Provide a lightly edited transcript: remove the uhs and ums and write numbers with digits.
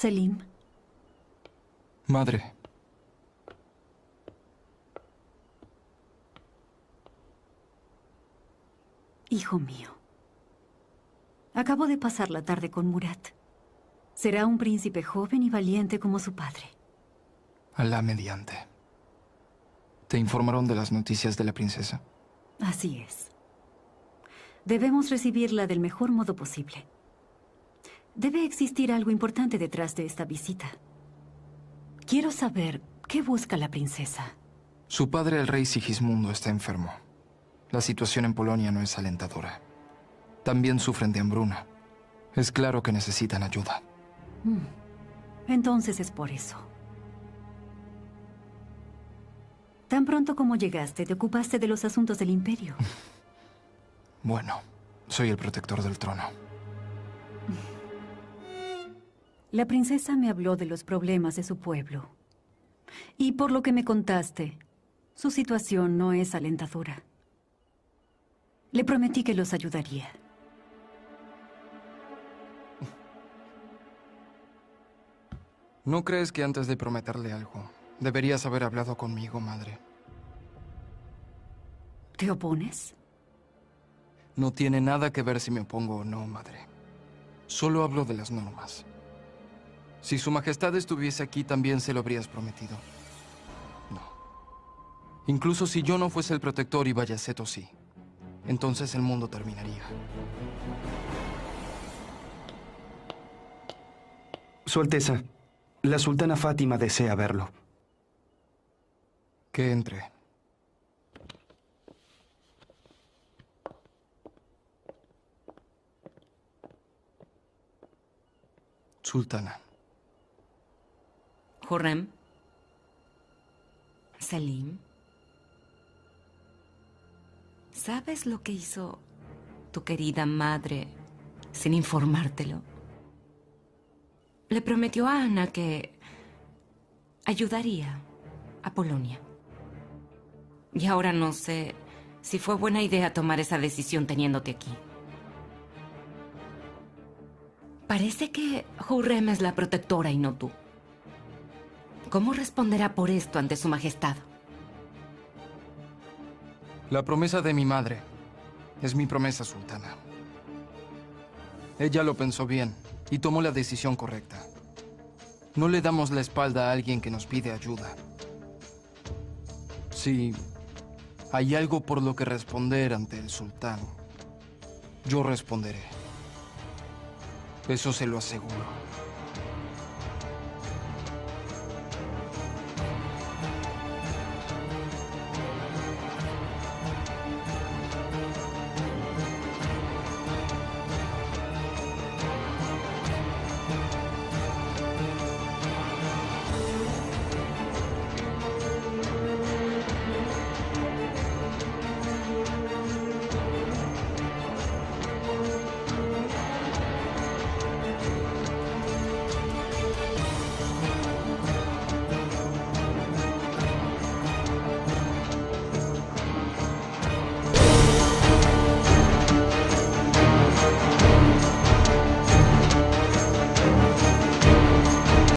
Selim. Madre. Hijo mío. Acabo de pasar la tarde con Murat. Será un príncipe joven y valiente como su padre. Alá mediante. ¿Te informaron de las noticias de la princesa? Así es. Debemos recibirla del mejor modo posible. Debe existir algo importante detrás de esta visita. Quiero saber qué busca la princesa. Su padre, el rey Sigismundo, está enfermo. La situación en Polonia no es alentadora. También sufren de hambruna. Es claro que necesitan ayuda. Entonces es por eso. Tan pronto como llegaste, te ocupaste de los asuntos del imperio. Bueno, soy el protector del trono. La princesa me habló de los problemas de su pueblo. Y por lo que me contaste, su situación no es alentadora. Le prometí que los ayudaría. ¿No crees que antes de prometerle algo, deberías haber hablado conmigo, madre? ¿Te opones? No tiene nada que ver si me opongo o no, madre. Solo hablo de las normas. Si su majestad estuviese aquí, también se lo habrías prometido. No. Incluso si yo no fuese el protector y Bayaceto sí, entonces el mundo terminaría. Su Alteza, la sultana Fátima desea verlo. Que entre. Sultana. Hurrem. Selim. ¿Sabes lo que hizo tu querida madre sin informártelo? Le prometió a Ana que ayudaría a Polonia. Y ahora no sé si fue buena idea tomar esa decisión teniéndote aquí. Parece que Hurrem es la protectora y no tú. ¿Cómo responderá por esto ante su majestad? La promesa de mi madre es mi promesa, sultana. Ella lo pensó bien y tomó la decisión correcta. No le damos la espalda a alguien que nos pide ayuda. Si hay algo por lo que responder ante el sultán, yo responderé. Eso se lo aseguro.